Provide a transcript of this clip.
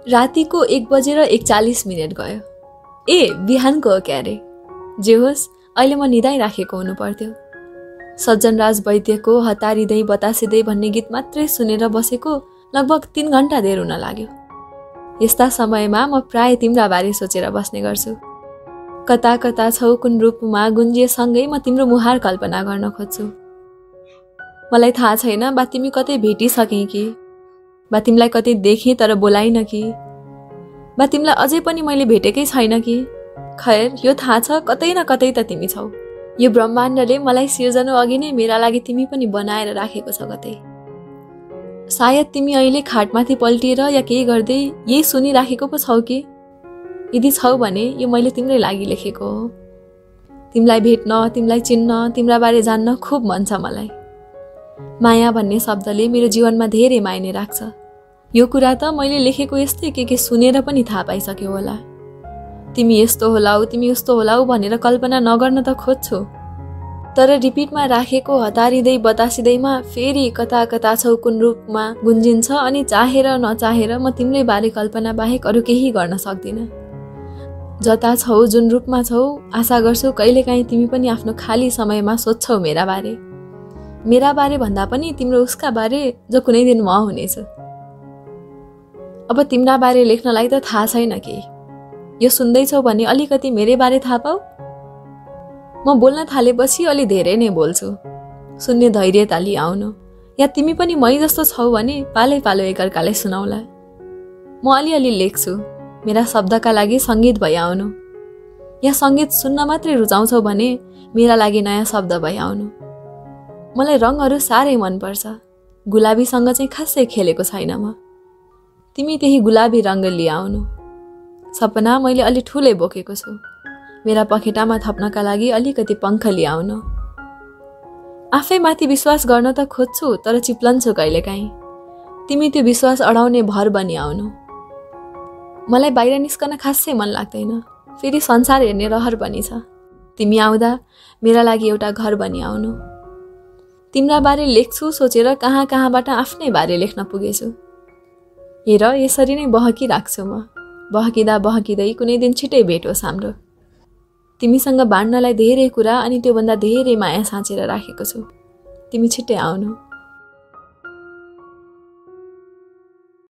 रातिको 1:41 गयो। ए बिहानको हो क्यारे। जे होस् अहिले म निदाइराखेको हुनु पर्थ्यो। सज्जनराज वैद्यको हतारिँदै बतासिँदै भन्ने गीत मात्रै सुनेर बसेको लगभग 3 घण्टा देर हुन लाग्यो। यस्ता समयमा म प्राय तिम्रा बारे सोचेर बस्ने गर्छु। कता कता छौ कुन रूपमा गुन्जिएसँगै म तिम्रो मुहार कल्पना गर्न खोज्छु। मलाई थाहा छैन बा तिमी कतै भेटिसके कि, बा तिमीलाई कतै देखेँ तर बोलाइन कि, बा तिमीलाई अझै पनि मैले भेटेकै छैन कि। खैर यो थाहा छ कतै न कतै त तिमी छौ। यो ब्रह्माण्डले मलाई सिर्जनु अघि नै मेरा लागि तिमी पनि बनाएर राखेको छ कतै। सायद तिमी अहिले खाटमाथि पल्टिएर या केही गर्दै यही सुनिराखेको पो छौ कि। यदि छौ भने यो मैले तिम्रै लागि लेखेको हो। तिमीलाई भेट्न, तिमीलाई चिन्न, तिम्रा बारे जान्न खुब मन छ मलाई। माया भन्ने शब्दले मेरो जीवनमा धेरै मायने राख्छ। यो कुरा त मैले लेखेको यस्तै के सुनेर पनि थाहा पाइसक्यो होला। तिमी यस्तो होलाउ, तिमी यस्तो होलाउ भनेर कल्पना नगर्न त खोज्छु, तर रिपिटमा राखेको हतारिँदै बतासिँदैमा फेरि कता कता छौ कुन रूपमा गुन्जिन्छ अनि चाहेर नचाहेर म तिम्रै बारे कल्पना बाहेक अरू केही गर्न सक्दिन। जता छौ जुन रूपमा छौ आशा गर्छु कहिलेकाहीँ तिमी पनि आफ्नो खाली समयमा सोध्छौ मेरा बारे भन्दा पनि तिम्रो उसका बारे जो कुनै दिन म हुनेछु। अब तिम्रा बारे लेख्नलाई त थाहा छैन केही। यो सुन्दैछौ भने अलिकति मेरै बारे थाहा पाऊ। म बोल्न थालेपछि अलि धेरै नै बोल्छु। सुन्ने धैर्यता लिआउनु, या तिमी पनि मै जस्तो छौ भने पालै पालो एकअर्कालाई सुनाउला। म अलिअलि लेख्छु, मेरा शब्दका लागि सङ्गीत भइआउनु, या सङ्गीत सुन्न मात्रै रुचाउँछौ भने मेरा लागि नयाँ शब्द भइआउनु। मलाई रङहरू साह्रै मनपर्छ। गुलाबीसँग चाहिँ खासै खेलेको छैन म। तिमी त्यही गुलाबी रङ्ग लिआउनु। सपना मैले अलि ठुलै बोकेको छु। मेरा पखेटामा थप्नका लागि अलिकति पङ्ख लिआउनु। आफै माथि विश्वास गर्न त खोज्छु तर चिप्लन्छु कहिलेकाहीँ। तिमी त्यो विश्वास अडाउने भर बनिआउनु। मलाई बाहिर निस्कन खासै मन लाग्दैन, फेरि संसार हेर्ने रहर पनि छ। तिमी आउँदा मेरा लागि एउटा घर बनिआउनु। तिम्रा बारे लेख्छु सोचेर कहाँ कहाँबाट आफ्नै बारे लेख्न पुगेछु। हेर यसरी नै बहकिराख्छु म। बहकिँदा बहकिँदै कुनै दिन छिटै भेट होस् हाम्रो। तिमीसँग बाँड्नलाई धेरै कुरा अनि त्योभन्दा धेरै माया साँचेर राखेको छु। तिमी छिट्टै आउनु।